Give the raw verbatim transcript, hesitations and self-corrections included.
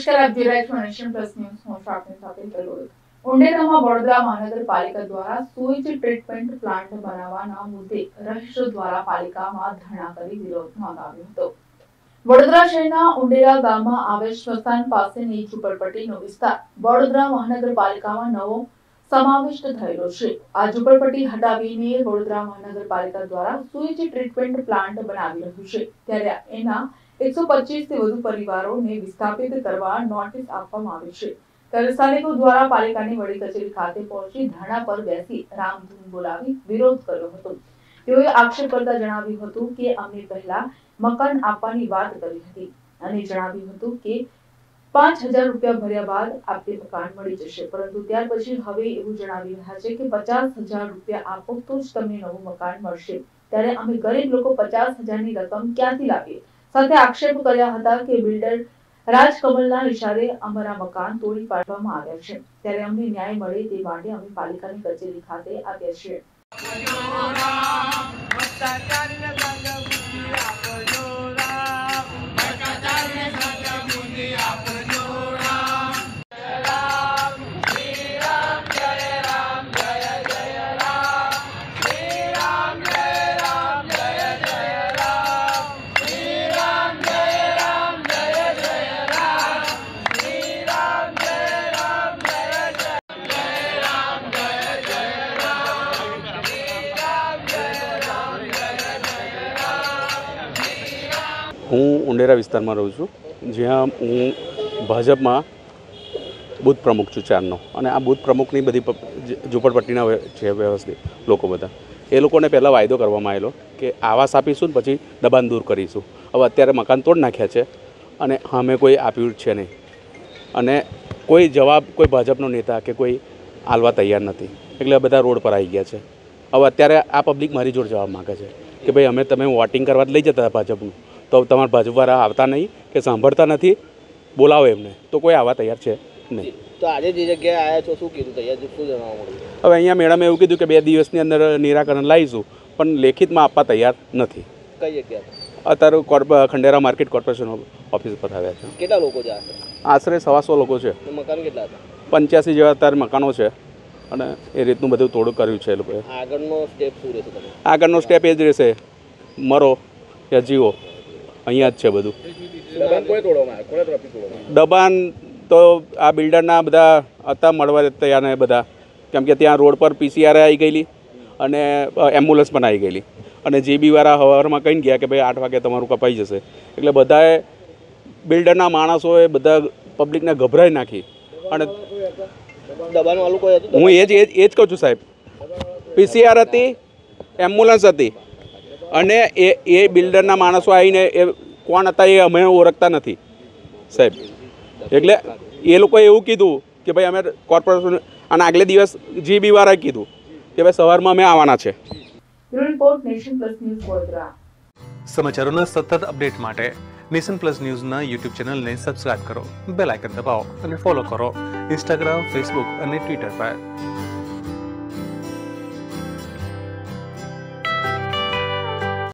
નમસ્કાર, આપ જોઈ રહ્યા છો નેશન પ્લસ ન્યૂઝ. હું છું આપની સાથે કલોલ. ઉંડેરામાં વડોદરા મહાનગરપાલિકા દ્વારા સુઈજ ટ્રીટમેન્ટ પ્લાન્ટ બનાવવાના મુદ્દે રહીશો દ્વારા પાલિકામાં ધરણા કરી વિરોધ નોંધાવ્યો હતો. વડોદરા શહેરના ઉંડેરા ગામમાં આવેલ સ્મશાન પાસેની ઝૂંપડપટ્ટીનો વિસ્તાર વડોદરા મહાનગરપાલિકામાં નવો સમાવિષ્ટ થયેલો છે. આ ઝૂંપડપટ્ટી હટાવીને વડોદરા મહાનગરપાલિકા દ્વારા સુઈજ ટ્રીટમેન્ટ પ્લાન્ટ બનાવી રહ્યું છે, ત્યારે એના એકસો પચીસ થી વધુ પરિવારોને વિસ્થાપિત કરવા નોટિસ આપવામાં આવી છે. ત્યારે સ્થાનિકો દ્વારા પાલિકાની વડી કચેરી ખાતે પહોંચી ધરણા પર બેસી રામધૂન બોલાવી વિરોધ કર્યો હતો. તેઓએ આક્ષેપ કરતા જણાવ્યું હતું કે અમે પહેલા મકાન આપવાની વાત કરી હતી અને જણાવ્યું હતું કે પાંચ હજાર રૂપિયા ભર્યા બાદ આપને મકાન મળી જશે, પરંતુ ત્યાર પછી હવે એવું જણાવી રહ્યા છે કે પચાસ હજાર રૂપિયા આપો તો જ તમને નવું મકાન મળશે. ત્યારે અમે ગરીબ લોકો પચાસ હજારની રકમ ક્યાંથી લાવીએ? સાથે આક્ષેપ કર્યા હતા કે બિલ્ડર રાજકમલના ઇશારે અમારા મકાન તોડી પાડવામાં આવ્યા છે, ત્યારે અમને ન્યાય મળે તે માટે અમે પાલિકાની કચેરી ખાતે આવ્યા છીએ. હું ઉંડેરા વિસ્તારમાં રહું છું, જ્યાં હું ભાજપમાં બૂથ પ્રમુખ છું ચારનો, અને આ બૂથ પ્રમુખની બધી ઝૂંપડપટ્ટીના છે વ્યવસ્થિત લોકો બધા. એ લોકોને પહેલાં વાયદો કરવામાં આવેલો કે આવાસ આપીશું ને પછી દબાણ દૂર કરીશું. હવે અત્યારે મકાન તોડ નાખ્યા છે અને અમે કોઈ આપ્યું છે નહીં, અને કોઈ જવાબ કોઈ ભાજપનો નેતા કે કોઈ આલવા તૈયાર નથી, એટલે બધા રોડ પર આવી ગયા છે. હવે અત્યારે આ પબ્લિક મારી જોડે જવાબ માગે છે કે ભાઈ અમે તમે વોટિંગ કરવા લઈ જતા હતા ભાજપનું, તો તમારા ભાજપવાળા આવતા નહીં કે સાંભળતા નથી, બોલાવો એમને, તો કોઈ આવવા તૈયાર છે નહીં. તો આજે જે જગ્યાએ આવ્યા છો, શું કીધું તૈયાર શું જણાવવા મળ્યું? હવે અહીંયા મેડમે એવું કીધું કે બે દિવસની અંદર નિરાકરણ લાવીશું, પણ લેખિતમાં આપવા તૈયાર નથી. કઈ જગ્યા? અત્યારે ખંડેરા માર્કેટ કોર્પોરેશન ઓફિસ પર આવ્યા છે. કેટલા લોકો છે? આશરે સવાસો લોકો છે. મકાન કેટલા હતા? પંચ્યાસી જેવા અત્યારે મકાનો છે, અને એ રીતનું બધું થોડું કર્યું છે એ લોકોએ. આગળનો સ્ટેપ શું રહેશે તમે? આગળનો સ્ટેપ એ જ રહેશે, મરો યા જીવો, અહીંયા જ છે બધું. દબાણ કોઈ તોડવામાં આવે? કોના તરફથી તોડવામાં? દબાણ તો આ બિલ્ડરના બધા હતા મળવા તૈયાર ને બધા, કેમ કે ત્યાં રોડ પર પીસીઆર આવી ગયેલી અને એમ્બ્યુલન્સ પણ આવી ગયેલી, અને જીબીવાળા હવારમાં કહીને ગયા કે ભાઈ આઠ વાગે તમારું કપાઈ જશે. એટલે બધાએ બિલ્ડરના માણસોએ બધા પબ્લિકને ગભરાઈ નાખી. અને દબાણવાળું કોઈ હતું? હું એ જ એ જ કહું છું સાહેબ, પીસીઆર હતી, એમ્બ્યુલન્સ હતી, અને એ એ બિલ્ડરના માણસો આવીને એ કોણ હતા એ અમે ઓળખતા નથી સાહેબ. એટલે એ લોકોએ એવું કીધું કે ભાઈ અમે કોર્પોરેશન, અને આગલે દિવસ જીબીવાળાએ કીધું કે ભાઈ સવારમાં અમે આવવાના છે. સમાચારોના સતત અપડેટ માટે નેશન પ્લસ ન્યૂઝના યુટ્યુબ ચેનલને સબસ્ક્રાઇબ કરો, બેલ આઇકન દબાવો અને ફોલો કરો ઇન્સ્ટાગ્રામ, ફેસબુક અને ટ્વિટર પર.